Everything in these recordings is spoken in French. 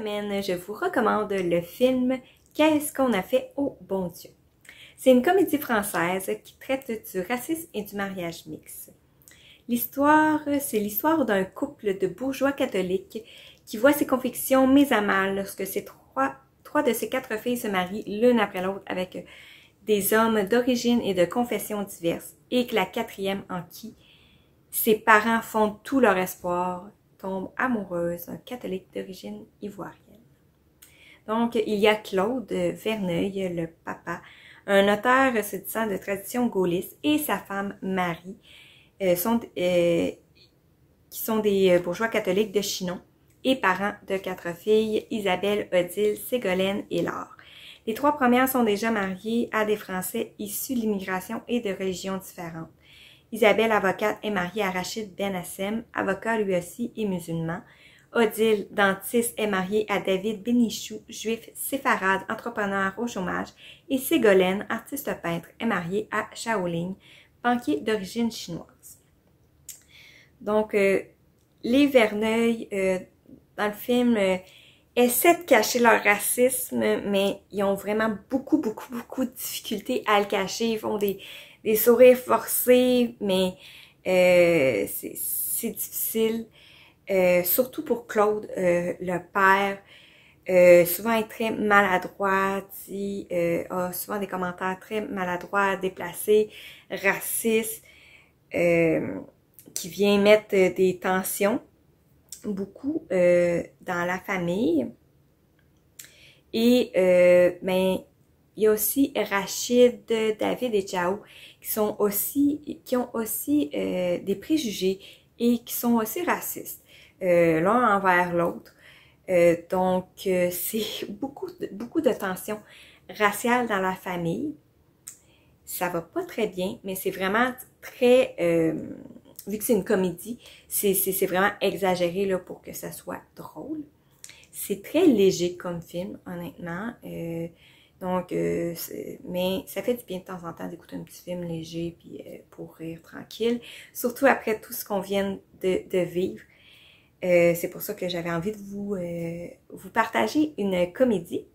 semaine, je vous recommande le film Qu'est-ce qu'on a fait au bon Dieu? C'est une comédie française qui traite du racisme et du mariage mixte. C'est l'histoire d'un couple de bourgeois catholiques qui voit ses convictions mises à mal lorsque trois de ses 4 filles se marient l'une après l'autre avec des hommes d'origine et de confession diverses et que la 4e en qui ses parents font tout leur espoir tombe amoureuse d'un catholique d'origine ivoirienne. Donc, il y a Claude Verneuil, le papa, un notaire se disant de tradition gaulliste, et sa femme Marie, qui sont des bourgeois catholiques de Chinon, et parents de 4 filles, Isabelle, Odile, Ségolène et Laure. Les 3 premières sont déjà mariées à des Français issus de l'immigration et de religions différentes. Isabelle, avocate, est mariée à Rachid Benassem, avocat lui aussi et musulman. Odile, dentiste, est mariée à David Bénichou, juif séfarade, entrepreneur au chômage. Et Ségolène, artiste peintre, est mariée à Shaoling, banquier d'origine chinoise. Donc, les Verneuil, dans le film, essaient de cacher leur racisme, mais ils ont vraiment beaucoup de difficultés à le cacher. Ils font des sourires forcés, mais c'est difficile. Surtout pour Claude, le père, souvent est très maladroit, a souvent des commentaires très maladroits, déplacés, racistes, qui vient mettre des tensions beaucoup dans la famille. Et ben, il y a aussi Rachid, David et Chao qui ont aussi des préjugés et qui sont aussi racistes, l'un envers l'autre. Donc, c'est beaucoup de tensions raciales dans la famille. Ça va pas très bien, mais c'est vraiment très... vu que c'est une comédie, c'est vraiment exagéré là, pour que ça soit drôle. C'est très léger comme film, honnêtement. Donc, mais ça fait du bien de temps en temps d'écouter un petit film léger puis pour rire tranquille. Surtout après tout ce qu'on vient de vivre. C'est pour ça que j'avais envie de vous partager une comédie.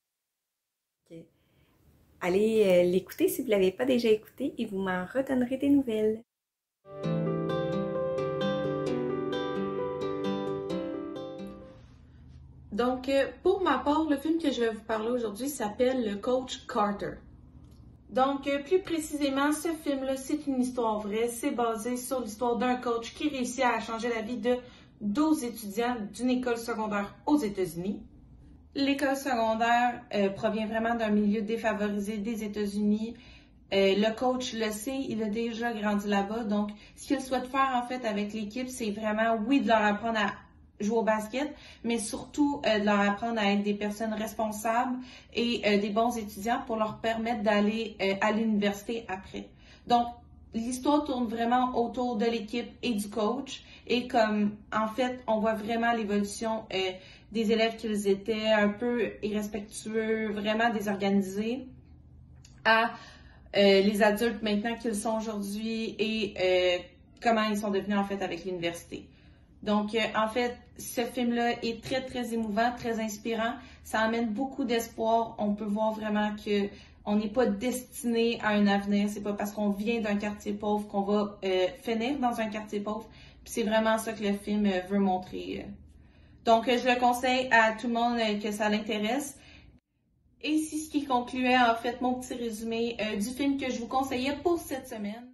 Allez l'écouter si vous ne l'avez pas déjà écouté et vous m'en redonnerez des nouvelles. Donc, pour ma part, le film que je vais vous parler aujourd'hui s'appelle Le Coach Carter. Donc, plus précisément, ce film-là, c'est une histoire vraie. C'est basé sur l'histoire d'un coach qui réussit à changer la vie de 12 étudiants d'une école secondaire aux États-Unis. L'école secondaire provient vraiment d'un milieu défavorisé des États-Unis. Le coach le sait, il a déjà grandi là-bas. Donc, ce qu'il souhaite faire, en fait, avec l'équipe, c'est vraiment, oui, de leur apprendre à jouer au basket, mais surtout de leur apprendre à être des personnes responsables et des bons étudiants pour leur permettre d'aller à l'université après. Donc, l'histoire tourne vraiment autour de l'équipe et du coach et comme, en fait, on voit vraiment l'évolution des élèves qu'ils étaient, un peu irrespectueux, vraiment désorganisés, à les adultes maintenant qu'ils sont aujourd'hui et comment ils sont devenus, en fait, avec l'université. Donc, en fait, ce film-là est très émouvant, très inspirant. Ça amène beaucoup d'espoir. On peut voir vraiment que on n'est pas destiné à un avenir. C'est pas parce qu'on vient d'un quartier pauvre qu'on va finir dans un quartier pauvre. Puis c'est vraiment ça que le film veut montrer. Donc, je le conseille à tout le monde que ça l'intéresse. Et c'est ce qui concluait, en fait, mon petit résumé du film que je vous conseillais pour cette semaine.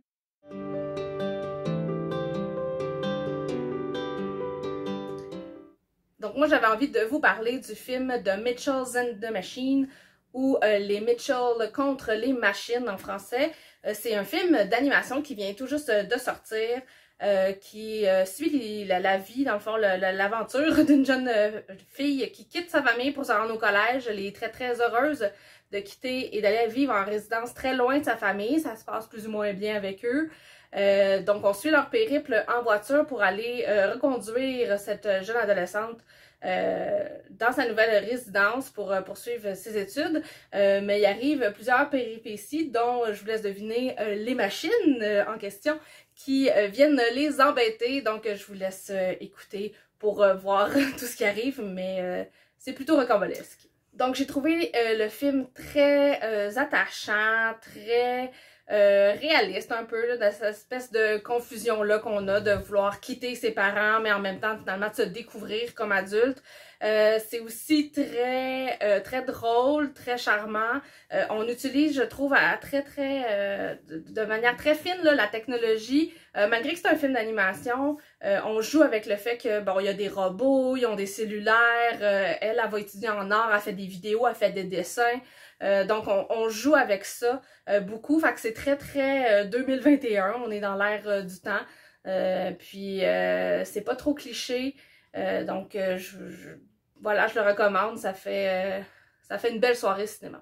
Donc moi, j'avais envie de vous parler du film The Mitchells and the Machines ou Les Mitchells contre les machines en français. C'est un film d'animation qui vient tout juste de sortir, qui suit la vie, dans le fond, l'aventure d'une jeune fille qui quitte sa famille pour se rendre au collège. Elle est très heureuse de quitter et d'aller vivre en résidence très loin de sa famille. Ça se passe plus ou moins bien avec eux. Donc, on suit leur périple en voiture pour aller reconduire cette jeune adolescente dans sa nouvelle résidence pour poursuivre ses études. Mais il arrive plusieurs péripéties dont je vous laisse deviner les machines en question qui viennent les embêter. Donc, je vous laisse écouter pour voir tout ce qui arrive. Mais c'est plutôt rocambolesque. Donc j'ai trouvé le film très attachant, très réaliste un peu, là, de cette espèce de confusion-là qu'on a de vouloir quitter ses parents, mais en même temps finalement de se découvrir comme adulte. C'est aussi très drôle, très charmant. On utilise, je trouve, de manière très fine là, la technologie. Malgré que c'est un film d'animation, on joue avec le fait que bon, il y a des robots, ils ont des cellulaires, elle va étudier en art, elle fait des vidéos, elle fait des dessins. Donc on joue avec ça beaucoup. Fait que c'est très 2021, on est dans l'ère du temps. Puis c'est pas trop cliché. Donc voilà, je le recommande, ça fait une belle soirée cinéma.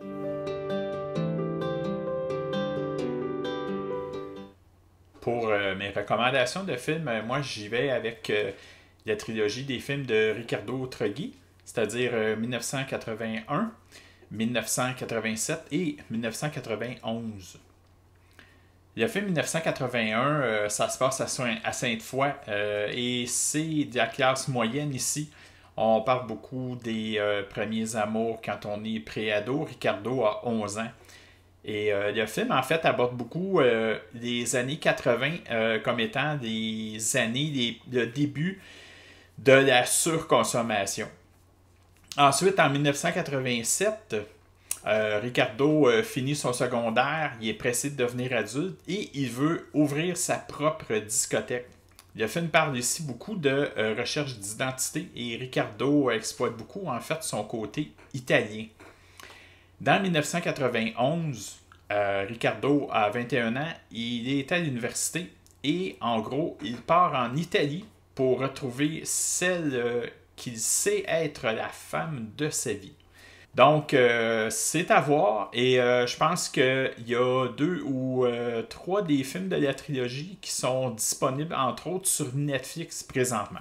Pour mes recommandations de films, moi j'y vais avec la trilogie des films de Riccardo Troggi, c'est-à-dire 1981, 1987 et 1991. Le film 1981, ça se passe à Sainte-Foy et c'est de la classe moyenne ici. On parle beaucoup des premiers amours quand on est pré-ado. Riccardo a 11 ans. Et le film, en fait, aborde beaucoup les années 80 comme étant des années, le début de la surconsommation. Ensuite, en 1987, Riccardo finit son secondaire, il est pressé de devenir adulte et il veut ouvrir sa propre discothèque. Le film parle ici beaucoup de recherche d'identité et Riccardo exploite beaucoup, en fait, son côté italien. Dans 1991, Riccardo a 21 ans, il est à l'université et, en gros, il part en Italie pour retrouver celle qu'il sait être la femme de sa vie. Donc, c'est à voir et je pense qu'il y a 2 ou 3 des films de la trilogie qui sont disponibles, entre autres, sur Netflix présentement.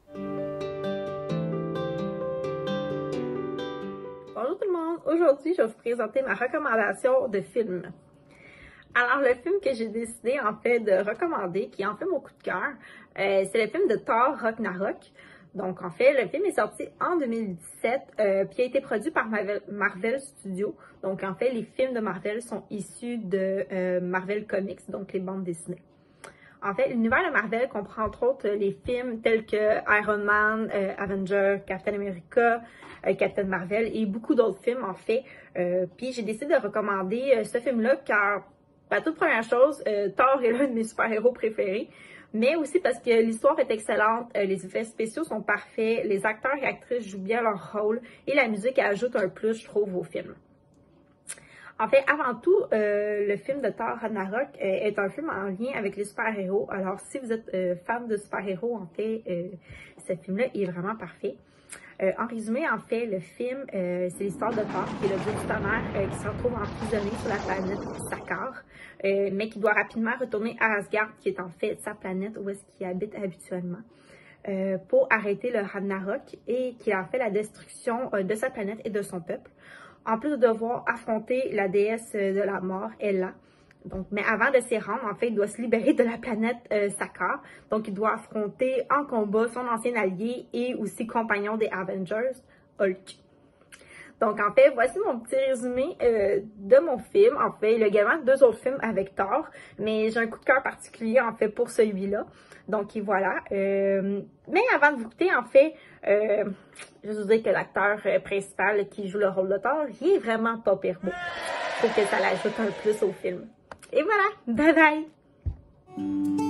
Bonjour tout le monde! Aujourd'hui, je vais vous présenter ma recommandation de film. Alors, le film que j'ai décidé en fait de recommander, qui est en fait mon coup de cœur, c'est le film de Thor Ragnarok. Donc, en fait, le film est sorti en 2017, puis a été produit par Marvel Studios. Donc, en fait, les films de Marvel sont issus de Marvel Comics, donc les bandes dessinées. En fait, l'univers de Marvel comprend entre autres les films tels que Iron Man, Avengers, Captain America, Captain Marvel et beaucoup d'autres films, en fait. Puis, j'ai décidé de recommander ce film-là car, la toute première chose, Thor est l'un de mes super-héros préférés. Mais aussi parce que l'histoire est excellente, les effets spéciaux sont parfaits, les acteurs et actrices jouent bien leur rôle et la musique ajoute un plus, je trouve, au film. En fait, avant tout, le film de Thor Ragnarok est un film en lien avec les super-héros. Alors, si vous êtes fan de super-héros, en fait, ce film-là est vraiment parfait. En résumé, en fait, le film, c'est l'histoire de Thor, qui est le dieu du tonnerre, qui se retrouve emprisonné sur la planète Sakaar, mais qui doit rapidement retourner à Asgard, qui est en fait sa planète où est-ce qu'il habite habituellement, pour arrêter le Ragnarok et qui a fait la destruction de sa planète et de son peuple, en plus de devoir affronter la déesse de la mort, Hela. Donc, mais avant de s'y rendre, en fait, il doit se libérer de la planète Sakaar. Donc, il doit affronter en combat son ancien allié et aussi compagnon des Avengers, Hulk. Donc, en fait, voici mon petit résumé de mon film. En fait, il y a également 2 autres films avec Thor, mais j'ai un coup de cœur particulier, en fait, pour celui-là. Donc, et voilà. Mais avant de vous quitter, en fait, je vous dis que l'acteur principal qui joue le rôle de Thor, il est vraiment pas pire beau. Je trouve que ça l'ajoute un plus au film. Et voilà, bye bye!